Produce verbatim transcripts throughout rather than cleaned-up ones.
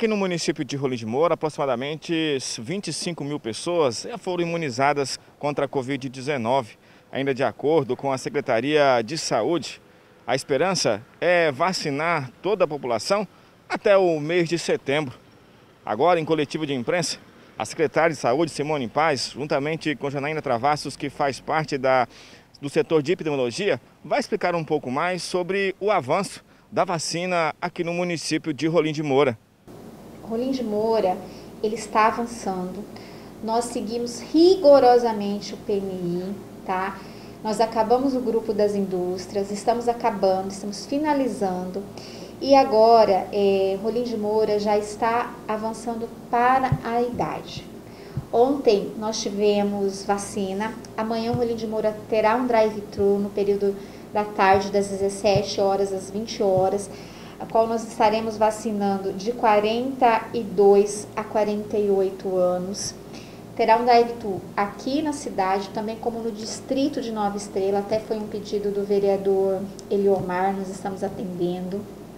Aqui no município de Rolim de Moura, aproximadamente vinte e cinco mil pessoas já foram imunizadas contra a Covid dezenove. Ainda de acordo com a Secretaria de Saúde, a esperança é vacinar toda a população até o mês de setembro. Agora, em coletivo de imprensa, a secretária de Saúde, Simone Paz, juntamente com Janaína Travassos, que faz parte da, do setor de epidemiologia, vai explicar um pouco mais sobre o avanço da vacina aqui no município de Rolim de Moura. Rolim de Moura, ele está avançando. Nós seguimos rigorosamente o P M I, tá? Nós acabamos o grupo das indústrias, estamos acabando, estamos finalizando. E agora, é, Rolim de Moura já está avançando para a idade. Ontem nós tivemos vacina, amanhã o Rolim de Moura terá um drive-thru no período da tarde, das dezessete horas às vinte horas, a qual nós estaremos vacinando de quarenta e dois a quarenta e oito anos. Terá um drive-thru aqui na cidade, também como no distrito de Nova Estrela, até foi um pedido do vereador Eliomar, nós estamos atendendo.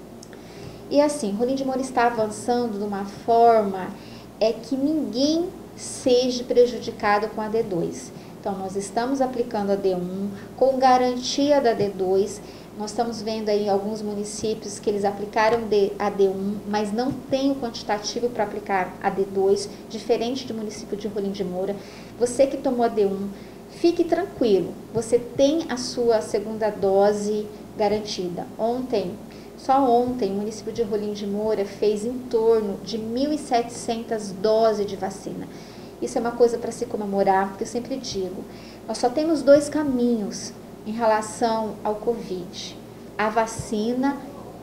E assim, Rolim de Moura está avançando de uma forma é que ninguém seja prejudicado com a D dois. Então, nós estamos aplicando a D um com garantia da D dois. Nós estamos vendo aí alguns municípios que eles aplicaram a D um, mas não tem o quantitativo para aplicar a D dois, diferente do município de Rolim de Moura. Você que tomou a D um, fique tranquilo, você tem a sua segunda dose garantida. Ontem, só ontem, o município de Rolim de Moura fez em torno de mil e setecentas doses de vacina. Isso é uma coisa para se comemorar, porque eu sempre digo, nós só temos dois caminhos em relação ao Covid, a vacina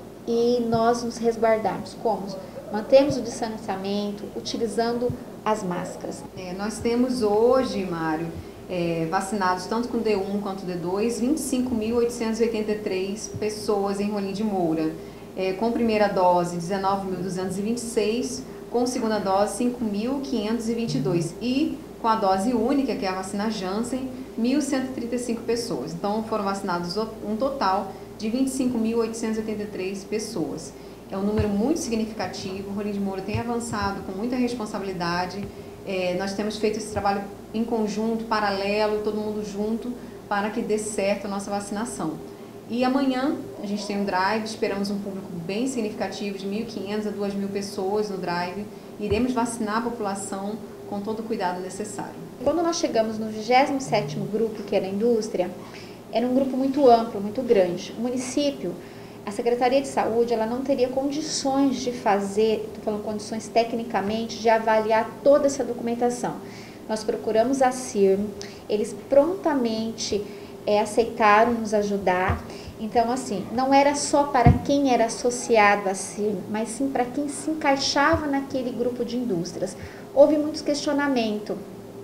e nós nos resguardarmos. Como? Mantemos o distanciamento, utilizando as máscaras. É, nós temos hoje, Mário, é, vacinados tanto com D um quanto D dois, vinte e cinco mil oitocentas e oitenta e três pessoas em Rolim de Moura. É, com primeira dose, dezenove mil duzentos e vinte e seis, com segunda dose, cinco mil quinhentos e vinte e dois e com a dose única, que é a vacina Janssen, mil cento e trinta e cinco pessoas. Então, foram vacinados um total de vinte e cinco mil oitocentas e oitenta e três pessoas. É um número muito significativo. O Rolim de Moura tem avançado com muita responsabilidade. É, nós temos feito esse trabalho em conjunto, paralelo, todo mundo junto, para que dê certo a nossa vacinação. E amanhã a gente tem um drive, esperamos um público bem significativo, de mil e quinhentas a duas mil pessoas no drive. Iremos vacinar a população com todo o cuidado necessário. Quando nós chegamos no vigésimo sétimo grupo, que era a indústria, era um grupo muito amplo, muito grande. O município, a Secretaria de Saúde, ela não teria condições de fazer, estou falando condições tecnicamente, de avaliar toda essa documentação. Nós procuramos a C I R M, eles prontamente é, aceitaram nos ajudar. Então, assim, não era só para quem era associado à C I R M, mas sim para quem se encaixava naquele grupo de indústrias. Houve muitos questionamentos.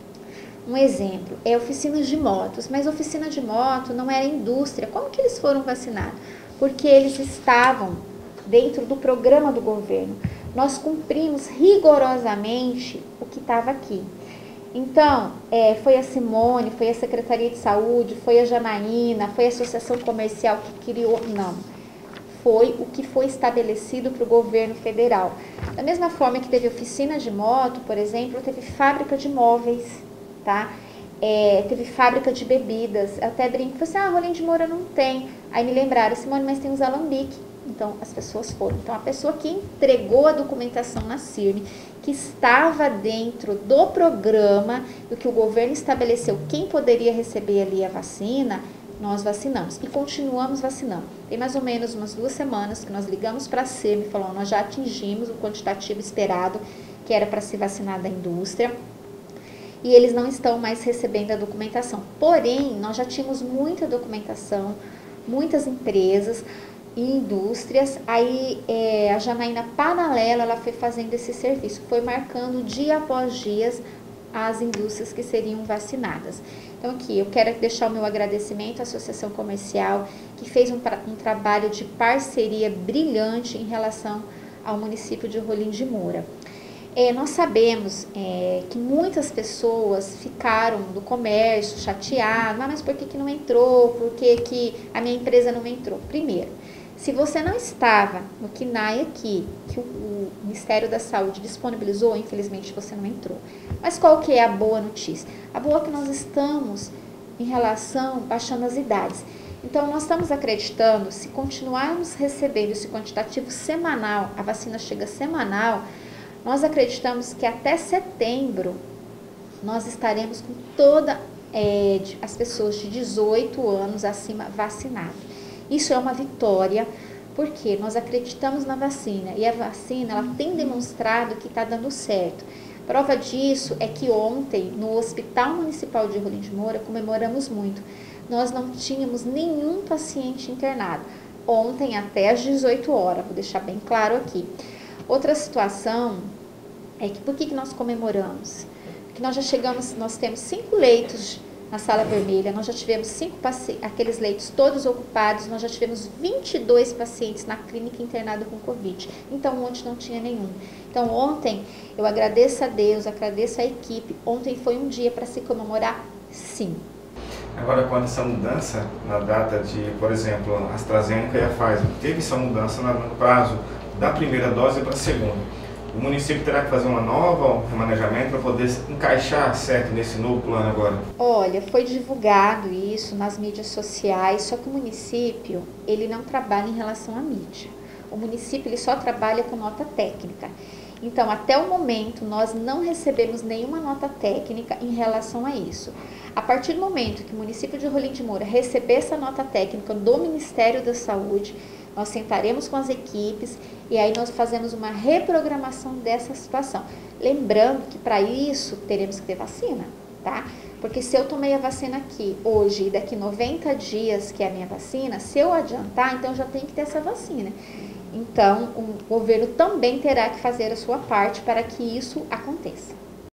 Um exemplo é oficinas de motos, mas oficina de moto não era indústria. Como que eles foram vacinados? Porque eles estavam dentro do programa do governo. Nós cumprimos rigorosamente o que estava aqui. Então, é, foi a Simone, foi a Secretaria de Saúde, foi a Janaína, foi a Associação Comercial que criou, não. Foi o que foi estabelecido para o governo federal. Da mesma forma que teve oficina de moto, por exemplo, teve fábrica de móveis, tá? É, teve fábrica de bebidas. Até brinco, falei assim, ah, Rolim de Moura não tem. Aí me lembraram, Simone, mas tem os alambique. Então, as pessoas foram. Então, a pessoa que entregou a documentação na C I R M, que estava dentro do programa, do que o governo estabeleceu, quem poderia receber ali a vacina, nós vacinamos. E continuamos vacinando. Tem mais ou menos umas duas semanas que nós ligamos para a C I R M e falamos, nós já atingimos o quantitativo esperado, que era para ser vacinada a indústria, e eles não estão mais recebendo a documentação. Porém, nós já tínhamos muita documentação, muitas empresas e indústrias. Aí é, a Janaína, paralela, ela foi fazendo esse serviço, foi marcando dia após dia as indústrias que seriam vacinadas. Então aqui eu quero deixar o meu agradecimento à Associação Comercial, que fez um, um trabalho de parceria brilhante em relação ao município de Rolim de Moura. É, nós sabemos é, que muitas pessoas ficaram do comércio chateadas, ah, mas por que, que não entrou, por que, que a minha empresa não entrou? Primeiro, Se você não estava no C N A E aqui, que o, o Ministério da Saúde disponibilizou, infelizmente você não entrou. Mas qual que é a boa notícia? A boa é que nós estamos em relação, baixando as idades. Então, nós estamos acreditando, se continuarmos recebendo esse quantitativo semanal, a vacina chega semanal, nós acreditamos que até setembro nós estaremos com todas é, as pessoas de dezoito anos acima vacinadas. Isso é uma vitória, porque nós acreditamos na vacina e a vacina ela tem demonstrado que está dando certo. Prova disso é que ontem, no Hospital Municipal de Rolim de Moura, comemoramos muito. Nós não tínhamos nenhum paciente internado. Ontem até às dezoito horas, vou deixar bem claro aqui. Outra situação é que por que, que nós comemoramos? Porque nós já chegamos, nós temos cinco leitos na sala vermelha, nós já tivemos cinco pacientes, aqueles leitos todos ocupados, nós já tivemos vinte e dois pacientes na clínica internados com Covid. Então, ontem não tinha nenhum. Então, ontem, eu agradeço a Deus, agradeço a equipe. Ontem foi um dia para se comemorar, sim. Agora, quando essa mudança na data de, por exemplo, a AstraZeneca e a Pfizer, teve essa mudança no prazo da primeira dose para a segunda, o município terá que fazer uma nova remanejamento para poder encaixar certo nesse novo plano agora? Olha, foi divulgado isso nas mídias sociais, só que o município, ele não trabalha em relação à mídia. O município, ele só trabalha com nota técnica. Então, até o momento, nós não recebemos nenhuma nota técnica em relação a isso. A partir do momento que o município de Rolim de Moura receber essa nota técnica do Ministério da Saúde, nós sentaremos com as equipes e aí nós fazemos uma reprogramação dessa situação. Lembrando que para isso teremos que ter vacina, tá? Porque se eu tomei a vacina aqui hoje e daqui noventa dias, que é a minha vacina, se eu adiantar, então já tem que ter essa vacina. Então, o governo também terá que fazer a sua parte para que isso aconteça.